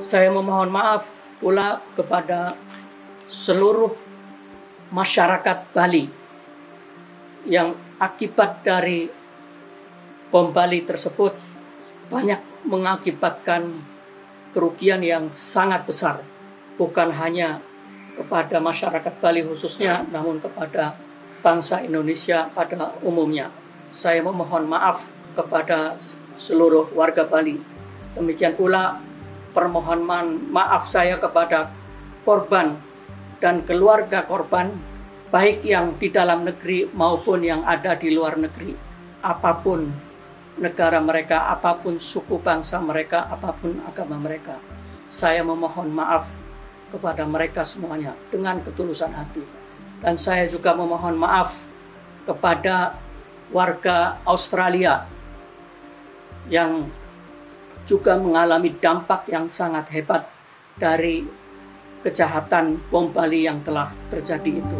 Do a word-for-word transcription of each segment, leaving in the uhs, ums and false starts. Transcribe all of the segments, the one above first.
Saya memohon maaf pula kepada seluruh masyarakat Bali yang akibat dari bom Bali tersebut banyak mengakibatkan kerugian yang sangat besar, bukan hanya kepada masyarakat Bali khususnya, namun kepada bangsa Indonesia pada umumnya. Saya memohon maaf kepada seluruh warga Bali. Demikian pula permohonan maaf saya kepada korban dan keluarga korban, baik yang di dalam negeri maupun yang ada di luar negeri. Apapun negara mereka, apapun suku bangsa mereka, apapun agama mereka, saya memohon maaf kepada mereka semuanya dengan ketulusan hati. Dan saya juga memohon maaf kepada warga Australia yang juga mengalami dampak yang sangat hebat dari kejahatan bom Bali yang telah terjadi itu.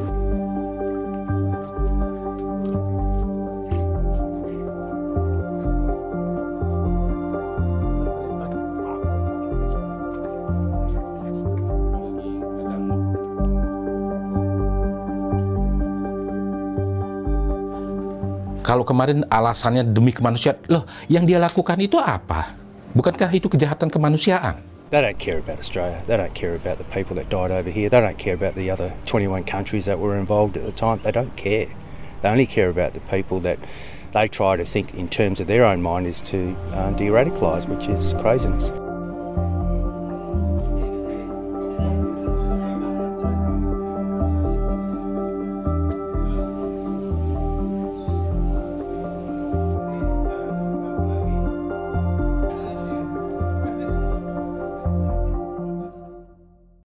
Kalau kemarin alasannya demi kemanusiaan, loh yang dia lakukan itu apa? Bukankah itu kejahatan kemanusiaan? They don't care about Australia. They don't care about the people that died over here. They don't care about the other twenty-one countries that were involved at the time. They don't care. They only care about the people that they try to think in terms of their own mind is to uh, de-radicalise, which is craziness.